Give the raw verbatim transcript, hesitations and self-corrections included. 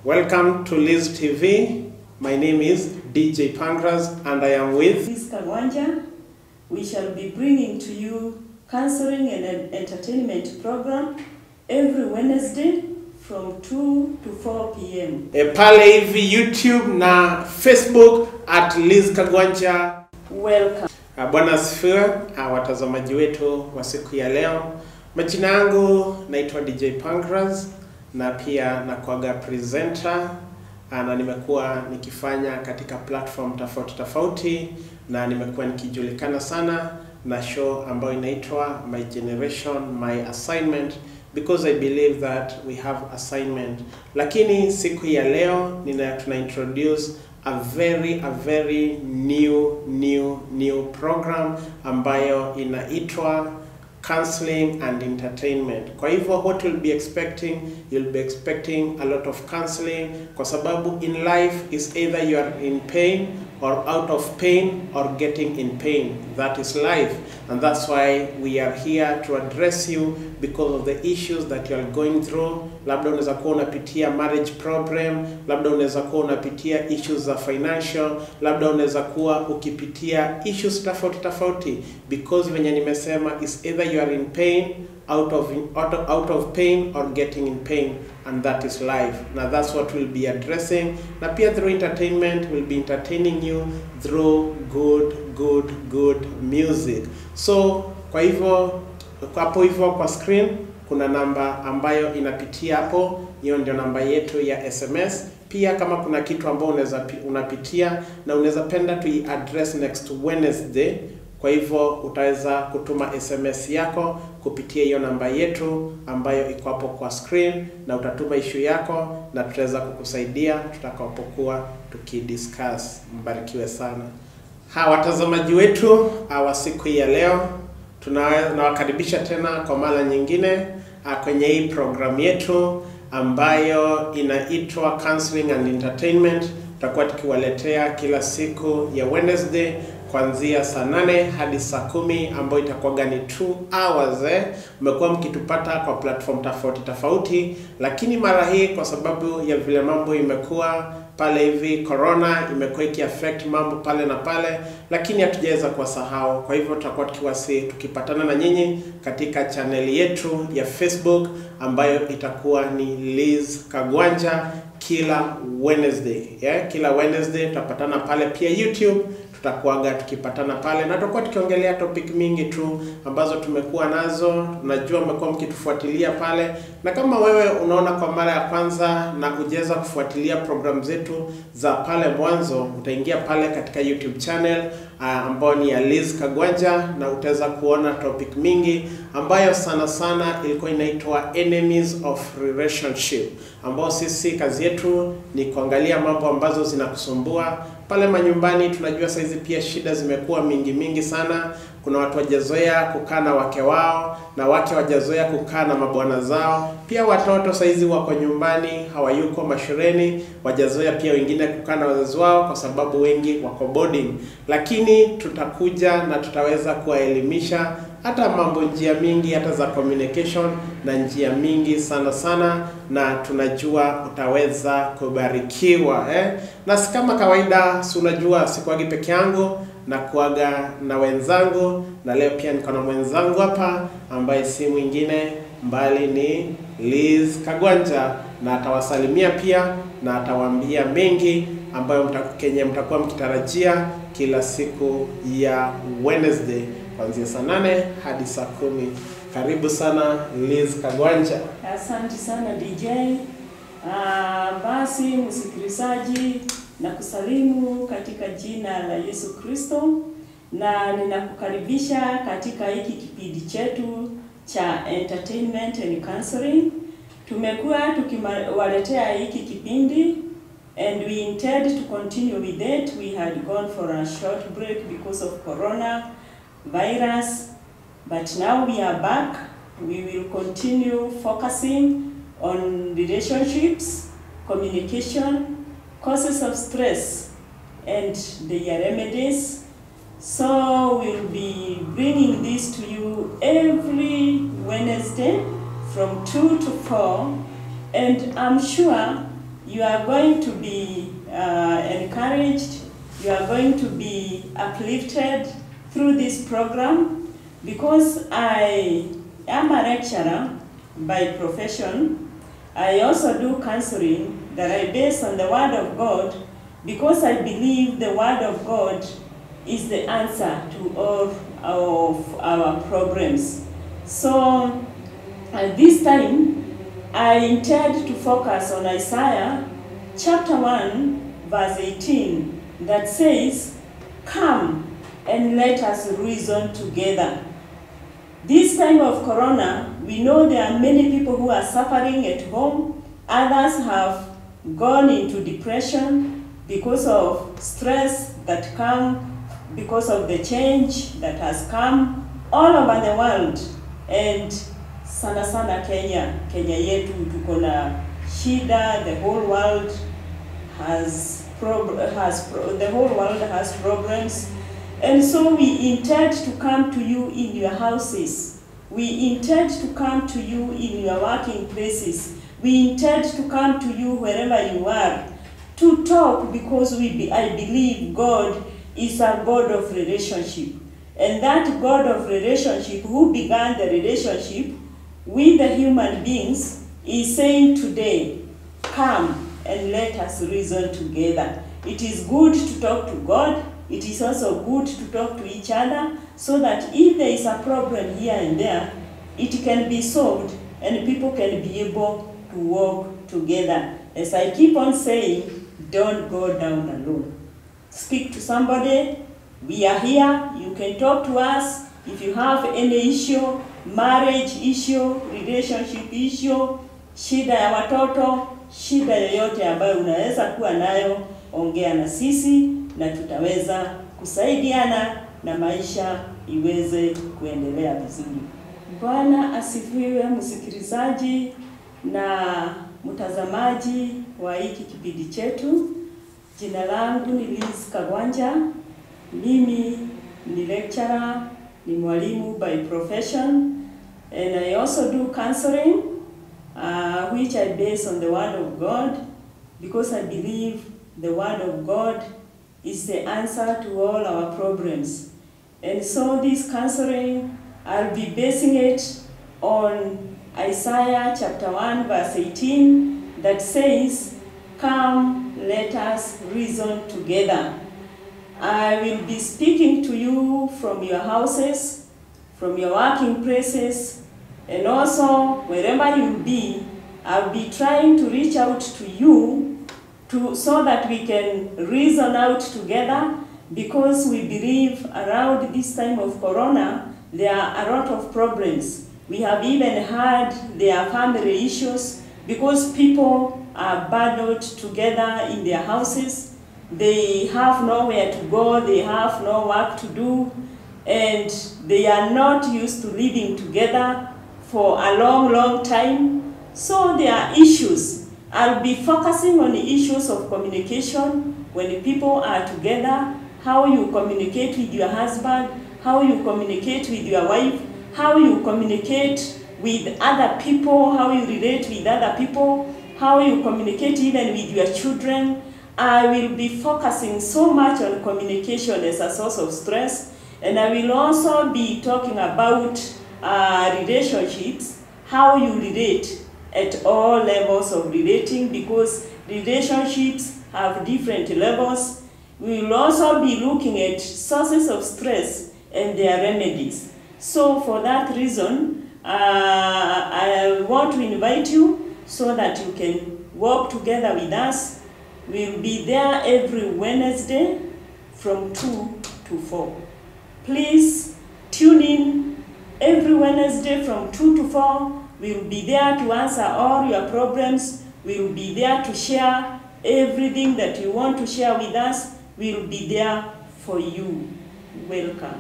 Welcome to Liz T V. My name is D J Pancras and I am with Liz Kagwanja. We shall be bringing to you counseling and entertainment program every Wednesday from two to four p m E pale hivi YouTube na Facebook at Liz Kagwanja. Welcome. Bwana asifiwe, watazamaji wetu wa siku ya leo. Majina yangu naitwa D J Pancras na pia nakuaga presenter na nimekuwa nikifanya katika platform tofauti tofauti na nimekuwa nikijulikana sana na show ambayo inaitwa My Generation My Assignment, because I believe that we have assignment. Lakini siku ya leo nina tuna introduce a very a very new new new program ambayo inaitwa counseling and entertainment. Kwa hivyo what you'll be expecting, you'll be expecting a lot of counseling, kwa sababu in life is either you are in pain or out of pain or getting in pain. That is life, and that's why we are here to address you because of the issues that you are going through. Labda unaweza kuwa unapitia marriage problem, labda unaweza kuwa unapitia issues za financial, labda unaweza kuwa ukipitia issues tofauti tofauti, because venye nimesema is either you are in pain, out of out of, out of pain or getting in pain, and that is life. Now that's what we'll be addressing. Na pia through entertainment, we'll be entertaining you through good good good music. So kwa hivyo hapo hivyo kwa screen kuna namba ambayo inapitia hapo, hiyo ndio namba yetu ya S M S. Pia kama kuna kitu ambao unaweza unapitia na unaweza penda tu address next Wednesday, kwa hivyo utaweza kutuma S M S yako kupitia hiyo namba yetu ambayo iko hapo kwa screen, na utatuma issue yako na tutaweza kukusaidia tutakapokuwa tukidiscuss. Mbarikiwe sana. Ha, watazamaji wetu wa siku ya leo, tunawakaribisha tena kwa mara nyingine kwenye hii program yetu ambayo inaitwa Counseling and Entertainment. Tutakuwa tukiwaletea kila siku ya Wednesday kuanzia saa nane hadi saa kumi, ambayo itakuwa ni two hours. Eh, mmekuwa mkitupata kwa platform tofauti tofauti, lakini mara hii kwa sababu ya vile mambo imekuwa pale hivi, corona imekuwa ikiaffect mambo pale na pale, lakini hatujaweza kuwasahau. Kwa hivyo tutakuwa tukiwasi tukipatana na nyinyi katika channel yetu ya Facebook ambayo itakuwa ni Liz Kagwanja kila Wednesday. Yeah, kila Wednesday tutapatana pale. Pia YouTube tutakuaga tukipatana pale na tutakuwa tukiongelea topic mingi tu ambazo tumekuwa nazo. Najua mmekuwa mkitufuatilia pale, na kama wewe unaona kwa mara ya kwanza na hujaweza kufuatilia program zetu za pale mwanzo, utaingia pale katika YouTube channel uh, ambayo ni ya Liz Kagwanja, na utaweza kuona topic mingi ambayo sana sana ilikuwa inaitwa Enemies of Relationship, ambao sisi kazi yetu ni kuangalia mambo ambazo zinakusumbua pale manyumbani. Tunajua saizi pia shida zimekuwa mingi mingi sana. Kuna watu wajazoea kukaa na wake wao, na wake wajazoea kukaa na mabwana zao. Pia watoto saizi wako nyumbani, hawayuko mashuleni, wajazoea pia wengine kukaa na wazazi wao kwa sababu wengi wako boarding. Lakini tutakuja na tutaweza kuwaelimisha hata mambo njia mingi, hata za communication na njia mingi sana sana, na tunajua utaweza kubarikiwa. Eh, na si kama kawaida, si unajua sikuagi peke yangu na kuaga na wenzangu, na leo pia niko na mwenzangu hapa ambaye si mwingine mbali ni Liz Kagwanja, na atawasalimia pia na atawaambia mengi ambayo mtakenye mtakuwa mkitarajia kila siku ya Wednesday kuanzia saa nane hadi saa kumi. Karibu sana Liz Kagwanja. Asante sana D J. Uh, basi msikilizaji, na kusalimu katika jina la Yesu Kristo, na ninakukaribisha katika hiki kipindi chetu cha entertainment and counseling. Tumekuwa tukiwaletea hiki kipindi and we intend to continue with it. We had gone for a short break because of corona virus, but now we are back. We will continue focusing on relationships, communication, causes of stress, and their remedies. So we'll be bringing this to you every Wednesday from two to four, and I'm sure you are going to be uh, encouraged, you are going to be uplifted through this program, because I am a lecturer by profession. I also do counseling that I base on the Word of God, because I believe the Word of God is the answer to all of our problems. So at this time, I intend to focus on Isaiah chapter one, verse eighteen, that says, "Come and let us reason together." This time of Corona, we know there are many people who are suffering at home. Others have gone into depression because of stress that come because of the change that has come all over the world. And sana sana Kenya, Kenya yetu tuko na shida. The whole world has prob has pro the whole world has problems. And so we intend to come to you in your houses. We intend to come to you in your working places. We intend to come to you wherever you are to talk, because we be, I believe God is a God of relationship. And that God of relationship, who began the relationship with the human beings, is saying today, "Come and let us reason together." It is good to talk to God. It is also good to talk to each other, so that if there is a problem here and there, it can be solved and people can be able to work together. As I keep on saying, don't go down alone. Speak to somebody. We are here. You can talk to us. If you have any issue, marriage issue, relationship issue, shida ya watoto, shida yoyote ambayo unaweza kuwa nayo, ongea na sisi na tutaweza kusaidiana na maisha iweze kuendelea vizuri. Bwana asifiwe, msikilizaji na mtazamaji wa hiki kipindi chetu. Jina langu ni Liz Kagwanja. Mimi ni lecturer, ni mwalimu by profession, and I also do counseling, uh, which I base on the Word of God, because I believe the Word of God is the answer to all our problems. And so this counseling, I'll be basing it on Isaiah chapter one, verse eighteen, that says, "Come, let us reason together." I will be speaking to you from your houses, from your working places, and also wherever you'll be. I'll be trying to reach out to you to, so that we can reason out together, because we believe around this time of Corona, there are a lot of problems. We have even heard there are family issues, because people are bundled together in their houses. They have nowhere to go, they have no work to do, and they are not used to living together for a long, long time. So there are issues. I'll be focusing on the issues of communication when people are together, how you communicate with your husband, how you communicate with your wife, how you communicate with other people, how you relate with other people, how you communicate even with your children. I will be focusing so much on communication as a source of stress, and I will also be talking about uh, relationships, how you relate at all levels of relating, because relationships have different levels. We will also be looking at sources of stress and their remedies. So for that reason, uh, I want to invite you so that you can work together with us. We'll be there every Wednesday from two to four. Please tune in every Wednesday from two to four. We'll be there to answer all your problems. We'll be there to share everything that you want to share with us. We'll be there for you. Welcome.